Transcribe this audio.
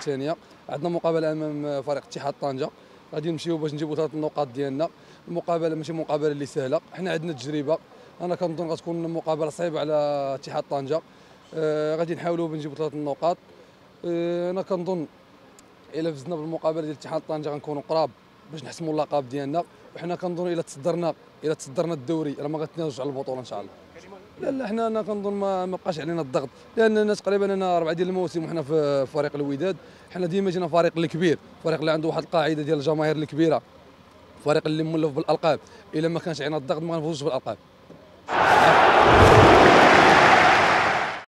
الثانيه. عندنا مقابله امام فريق اتحاد طنجه، غادي نمشيو باش نجيبوا 3 النقاط ديالنا. المقابله ماشي مقابله اللي سهله، حنا عندنا تجربه، انا كنظن غتكون مقابله صعيبه على اتحاد طنجه. غادي نحاولوا نجيبوا 3 النقاط. انا كنظن الا فزنا بالمقابله ديال اتحاد طنجه غنكونوا قراب باش نحسموا اللقب ديالنا، وحنا كنظن الا تصدرنا الدوري راه ما غتناوش على البطوله ان شاء الله. لا حنا انا كنظن ما بقاش علينا الضغط، لان تقريبا انا 4 ديال المواسم وحنا في فريق الوداد. حنا ديما جينا فريق الكبير، فريق اللي عنده واحد القاعده ديال الجماهير الكبيره، فريق اللي مولف بالالقاب. الا ما كانش علينا الضغط ما غنفوزوش بالالقاب.